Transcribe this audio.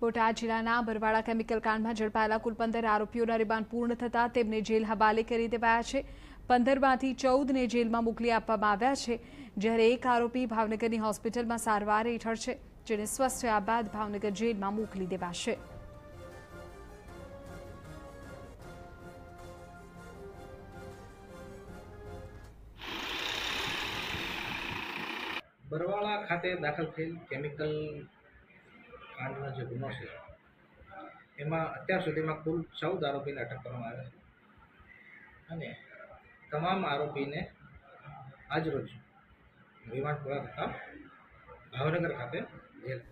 બોટાદ જિલ્લાના બરવાળા કેમિકલ કાંડમાં ઝડપાયેલા કુલ 15 આરોપીઓના રિમાન્ડ પૂર્ણ થતાં તેમને જેલ હવાલે કરી દેવાયા છે। 15માંથી 14ને જેલમાં મોકલી આપવામાં આવ્યા છે, જ્યારે એક આરોપી ભાવનગરની હોસ્પિટલમાં સારવાર હેઠળ છે, જેને સ્વસ્થ થયા બાદ ભાવનગર જેલમાં મોકલી દેવાશે। बरवाड़ा खाते दाखल थયેલ केमिकल कांडनो जो गुनो है एमां अत्यार सुधीमां कुल 14 आरोपीने अटक करवामां आव्या छे अने तमाम आरोपीने आज रोज रिमांड पूरा थता भावनगर खाते जेल